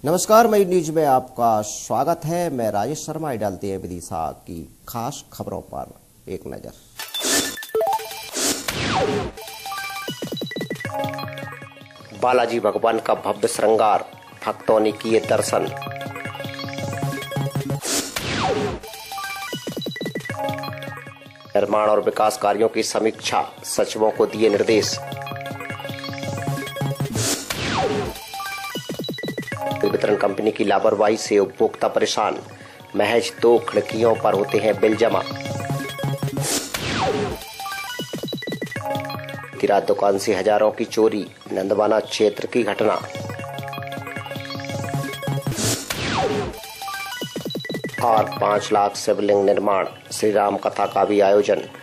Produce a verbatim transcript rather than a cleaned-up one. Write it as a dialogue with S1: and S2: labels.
S1: नमस्कार, मई न्यूज में आपका स्वागत है। मैं राजेश शर्मा। डालते हैं विदिशा की खास खबरों पर एक नजर। बालाजी भगवान का भव्य श्रृंगार, भक्तों ने किए दर्शन। निर्माण और विकास कार्यों की समीक्षा, सचिवों को दिए निर्देश। वितरण कंपनी की लापरवाही से उपभोक्ता परेशान, महज दो खिड़कियों पर होते हैं बिल जमा। रात दुकान से हजारों की चोरी, नंदवाना क्षेत्र की घटना। और पांच लाख शिवलिंग निर्माण, श्री राम कथा का भी आयोजन।